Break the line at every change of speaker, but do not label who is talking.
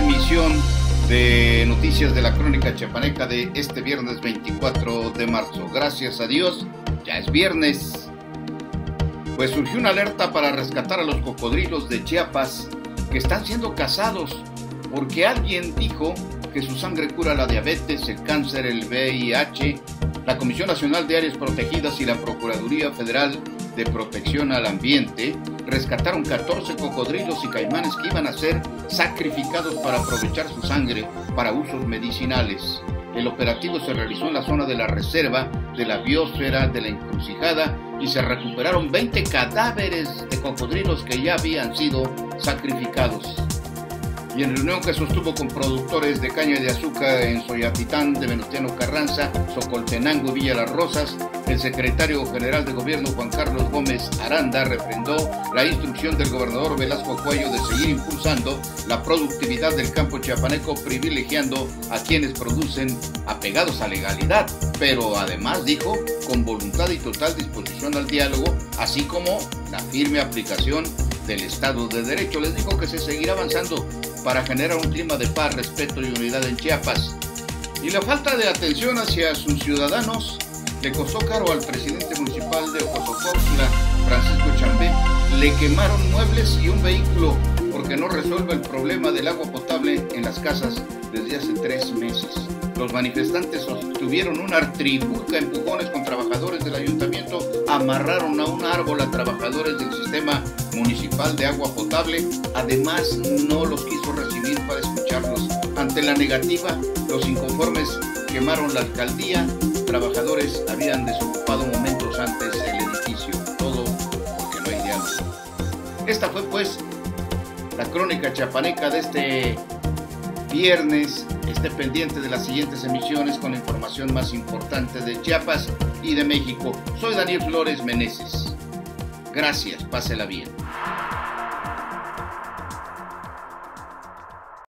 emisión de Noticias de la Crónica Chiapaneca de este viernes 24 de marzo. Gracias a Dios, ya es viernes. Pues surgió una alerta para rescatar a los cocodrilos de Chiapas que están siendo cazados porque alguien dijo que su sangre cura la diabetes, el cáncer, el VIH. La Comisión Nacional de Áreas Protegidas y la Procuraduría Federal de Protección al Ambiente rescataron 14 cocodrilos y caimanes que iban a ser sacrificados para aprovechar su sangre para usos medicinales. El operativo se realizó en la zona de la reserva de la biosfera de la Encrucijada y se recuperaron 20 cadáveres de cocodrilos que ya habían sido sacrificados. Y en reunión que sostuvo con productores de caña de azúcar en Soyatitán de Venustiano Carranza, Socoltenango y Villa Las Rosas, el secretario general de gobierno Juan Carlos Gómez Aranda refrendó la instrucción del gobernador Velasco Cuello de seguir impulsando la productividad del campo chiapaneco, privilegiando a quienes producen apegados a legalidad, pero además dijo con voluntad y total disposición al diálogo, así como la firme aplicación del Estado de Derecho. Les dijo que se seguirá avanzando para generar un clima de paz, respeto y unidad en Chiapas. Y la falta de atención hacia sus ciudadanos le costó caro al presidente municipal de Ocosocuautla, Francisco Chambé. Le quemaron muebles y un vehículo porque no resuelve el problema del agua potable en las casas desde hace 3 meses. Los manifestantes sostuvieron una trifulca, empujones con trabajadores del ayuntamiento, amarraron a un árbol a trabajadores del sistema municipal de agua potable. Además, no los quiso recibir para escucharlos. Ante la negativa, los inconformes quemaron la alcaldía. Trabajadores habían desocupado momentos antes el edificio. Todo porque no hay diálogo. Esta fue, pues, la crónica chiapaneca de este viernes. Esté pendiente de las siguientes emisiones con la información más importante de Chiapas y de México. Soy Daniel Flores Meneses. Gracias, pásela bien.